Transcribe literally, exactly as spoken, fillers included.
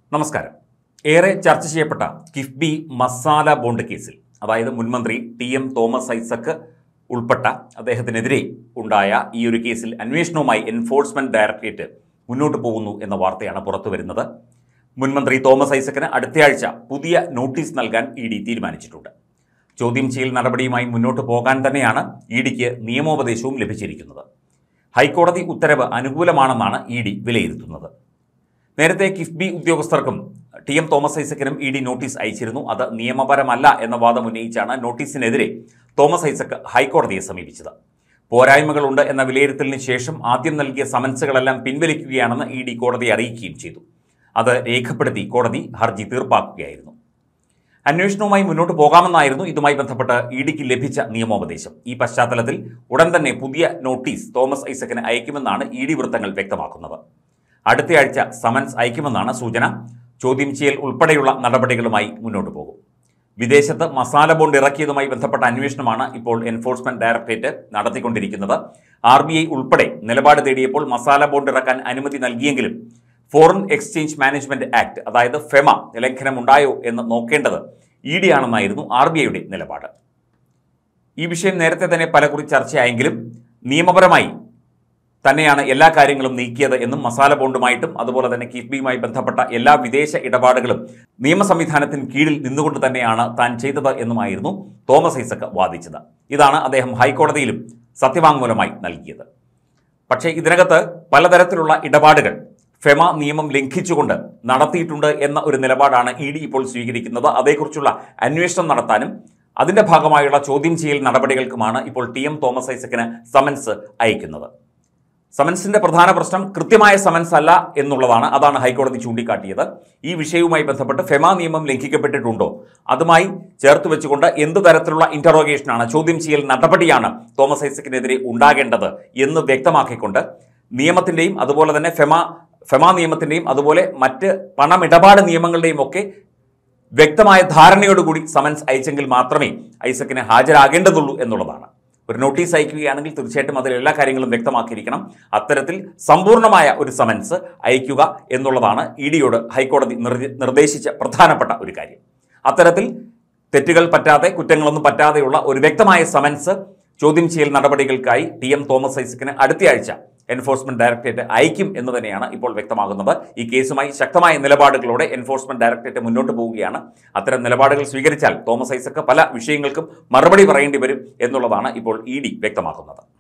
നമസ്കാരം. ഏറെ ചർച്ച ചെയ്യപ്പെട്ട കിഫ്ബി മസാല ബോണ്ട് കേസിൽ, അതായത് മുൻമന്ത്രി ടി എം തോമസ് ഐസക് ഉൾപ്പെട്ട അദ്ദേഹത്തിനെതിരെ ഉണ്ടായ ഈ ഒരു കേസിൽ അന്വേഷണവുമായി എൻഫോഴ്സ്മെന്റ് ഡയറക്ടറേറ്റ് മുന്നോട്ട് പോകുന്നു എന്ന വാർത്തയാണ് പുറത്തു വരുന്നത്. മുൻമന്ത്രി തോമസ് ഐസക്കിന് അടുത്തയാഴ്ച പുതിയ നോട്ടീസ് നൽകാൻ ഇ ഡി തീരുമാനിച്ചിട്ടുണ്ട്. ചോദ്യം ചെയ്യൽ നടപടിയുമായി മുന്നോട്ട് പോകാൻ തന്നെയാണ് ഇ ഡിക്ക് നിയമോപദേശവും ലഭിച്ചിരിക്കുന്നത്. ഹൈക്കോടതി ഉത്തരവ് അനുകൂലമാണെന്നാണ് ഇ ഡി വിലയിരുത്തുന്നത്. നേരത്തെ കിഫ്ബി ഉദ്യോഗസ്ഥർക്കും ടി എം തോമസ് ഐസക്കിനും ഇ ഡി നോട്ടീസ് അയച്ചിരുന്നു. അത് നിയമപരമല്ല എന്ന വാദം ഉന്നയിച്ചാണ് നോട്ടീസിനെതിരെ തോമസ് ഐസക് ഹൈക്കോടതിയെ സമീപിച്ചത്. പോരായ്മകളുണ്ട് എന്ന വിലയിരുത്തലിന് ശേഷം ആദ്യം നൽകിയ സമൻസുകളെല്ലാം പിൻവലിക്കുകയാണെന്ന് ഇ ഡി കോടതിയെ അറിയിക്കുകയും ചെയ്തു. അത് രേഖപ്പെടുത്തി കോടതി ഹർജി തീർപ്പാക്കുകയായിരുന്നു. അന്വേഷണവുമായി മുന്നോട്ട് പോകാമെന്നായിരുന്നു ഇതുമായി ബന്ധപ്പെട്ട് ഇ ഡിക്ക് ലഭിച്ച നിയമോപദേശം. ഈ പശ്ചാത്തലത്തിൽ ഉടൻ തന്നെ പുതിയ നോട്ടീസ് തോമസ് ഐസക്കിന് അയക്കുമെന്നാണ് ഇ ഡി വൃത്തങ്ങൾ വ്യക്തമാക്കുന്നത്. അടുത്തയാഴ്ച സമൻസ് അയക്കുമെന്നാണ് സൂചന. ചോദ്യം ചെയ്യൽ ഉൾപ്പെടെയുള്ള നടപടികളുമായി മുന്നോട്ട് പോകും. വിദേശത്ത് മസാല ബോണ്ട് ഇറക്കിയതുമായി ബന്ധപ്പെട്ട അന്വേഷണമാണ് ഇപ്പോൾ എൻഫോഴ്സ്മെന്റ് ഡയറക്ടറേറ്റ് നടത്തിക്കൊണ്ടിരിക്കുന്നത്. ആർ ബി ഐ ഉൾപ്പെടെ നിലപാട് തേടിയപ്പോൾ മസാല ബോണ്ട് ഇറക്കാൻ അനുമതി നൽകിയെങ്കിലും ഫോറിൻ എക്സ്ചേഞ്ച് മാനേജ്മെന്റ് ആക്ട്, അതായത് ഫെമ ലംഘനമുണ്ടായോ എന്ന് നോക്കേണ്ടത് ഇ ഡി ആണെന്നായിരുന്നു ആർ ബി ഐയുടെ നിലപാട്. ഈ വിഷയം നേരത്തെ തന്നെ പലകുറി ചർച്ചയായെങ്കിലും നിയമപരമായി തന്നെയാണ് എല്ലാ കാര്യങ്ങളും നീക്കിയത് എന്നും മസാല ബോണ്ടുമായിട്ടും അതുപോലെ തന്നെ കിഫ്ബിയുമായി ബന്ധപ്പെട്ട എല്ലാ വിദേശ ഇടപാടുകളും നിയമ സംവിധാനത്തിന് കീഴിൽ നിന്നുകൊണ്ട് തന്നെയാണ് താൻ ചെയ്തത് എന്നുമായിരുന്നു തോമസ് ഐസക് വാദിച്ചത്. ഇതാണ് അദ്ദേഹം ഹൈക്കോടതിയിലും സത്യവാങ്മൂലമായി നൽകിയത്. പക്ഷേ ഇതിനകത്ത് പലതരത്തിലുള്ള ഇടപാടുകൾ ഫെമ നിയമം ലംഘിച്ചുകൊണ്ട് നടത്തിയിട്ടുണ്ട് എന്ന ഒരു നിലപാടാണ് ഇ ഡി ഇപ്പോൾ സ്വീകരിക്കുന്നത്. അതേക്കുറിച്ചുള്ള അന്വേഷണം നടത്താനും അതിന്റെ ഭാഗമായുള്ള ചോദ്യം ചെയ്യൽ നടപടികൾക്കുമാണ് ഇപ്പോൾ ടി എം തോമസ് ഐസക്കിന് സമൻസ് അയക്കുന്നത്. സമൻസിന്റെ പ്രധാന പ്രശ്നം കൃത്യമായ സമൻസ് അല്ല എന്നുള്ളതാണ്. അതാണ് ഹൈക്കോടതി ചൂണ്ടിക്കാട്ടിയത്. ഈ വിഷയവുമായി ബന്ധപ്പെട്ട് ഫെമ നിയമം ലംഘിക്കപ്പെട്ടിട്ടുണ്ടോ, അതുമായി ചേർത്ത് വെച്ചുകൊണ്ട് എന്ത് തരത്തിലുള്ള ഇന്ററോഗേഷനാണ്, ചോദ്യം ചെയ്യൽ നടപടിയാണ് തോമസ് ഐസക്കിനെതിരെ ഉണ്ടാകേണ്ടത് എന്ന് വ്യക്തമാക്കിക്കൊണ്ട് നിയമത്തിന്റെയും അതുപോലെ തന്നെ ഫെമ ഫെമ നിയമത്തിന്റെയും അതുപോലെ മറ്റ് പണമിടപാട് നിയമങ്ങളുടെയും ഒക്കെ വ്യക്തമായ ധാരണയോടുകൂടി സമൻസ് അയച്ചെങ്കിൽ മാത്രമേ ഐസക്കിന് ഹാജരാകേണ്ടതുള്ളൂ എന്നുള്ളതാണ്. ഒരു നോട്ടീസ് അയക്കുകയാണെങ്കിൽ തീർച്ചയായിട്ടും അതിൽ എല്ലാ കാര്യങ്ങളും വ്യക്തമാക്കിയിരിക്കണം. അത്തരത്തിൽ സമ്പൂർണ്ണമായ ഒരു സമൻസ് അയക്കുക എന്നുള്ളതാണ് ഇ ഡിയോട് ഹൈക്കോടതി നിർദ്ദേശിച്ച പ്രധാനപ്പെട്ട ഒരു കാര്യം. അത്തരത്തിൽ തെറ്റുകൾ പറ്റാതെ, കുറ്റങ്ങളൊന്നും പറ്റാതെയുള്ള ഒരു വ്യക്തമായ സമൻസ് ചോദ്യം ചെയ്യൽ നടപടികൾക്കായി ടി എം തോമസ് ഐസക്കിന് അടുത്തയാഴ്ച എൻഫോഴ്സ്മെന്റ് ഡയറക്ടറേറ്റ് അയക്കും എന്ന് തന്നെയാണ് ഇപ്പോൾ വ്യക്തമാകുന്നത്. ഈ കേസുമായി ശക്തമായ നിലപാടുകളോടെ എൻഫോഴ്സ്മെന്റ് ഡയറക്ടറേറ്റ് മുന്നോട്ട് പോവുകയാണ്. അത്തരം നിലപാടുകൾ സ്വീകരിച്ചാൽ തോമസ് ഐസക് പല വിഷയങ്ങൾക്കും മറുപടി പറയേണ്ടി വരും എന്നുള്ളതാണ് ഇപ്പോൾ ഇ ഡി വ്യക്തമാക്കുന്നത്.